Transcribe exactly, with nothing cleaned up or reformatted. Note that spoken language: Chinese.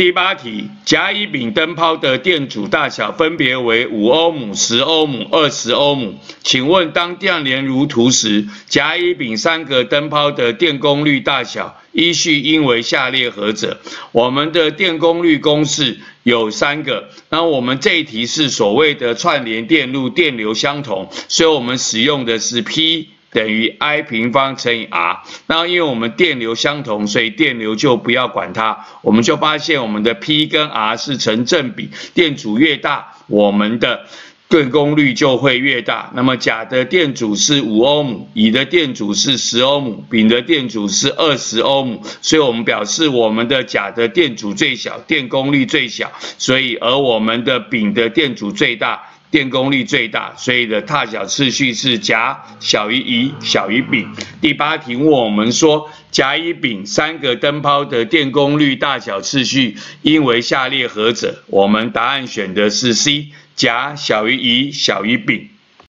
第八题，甲、乙、丙灯泡的电阻大小分别为五欧姆、十欧姆、二十欧姆。请问当电连如图时，甲、乙、丙三个灯泡的电功率大小依序应为下列何者？我们的电功率公式有三个，那我们这一题是所谓的串联电路电流相同，所以我们使用的是 P 等于 I 平方乘以 R。那因为我们电流相同，所以电流就不要管它，我们就发现我们的 P 跟 R 是成正比，电阻越大，我们的电功率就会越大。那么甲的电阻是五欧姆，乙的电阻是十欧姆，丙的电阻是二十欧姆，所以我们表示我们的甲的电阻最小，电功率最小，所以而我们的丙的电阻最大，电功率最大，所以的大小次序是甲小于乙小于丙。第八题问我们说，甲、乙、丙三个灯泡的电功率大小次序应为下列何者？我们答案选的是 C， 甲小于乙小于丙。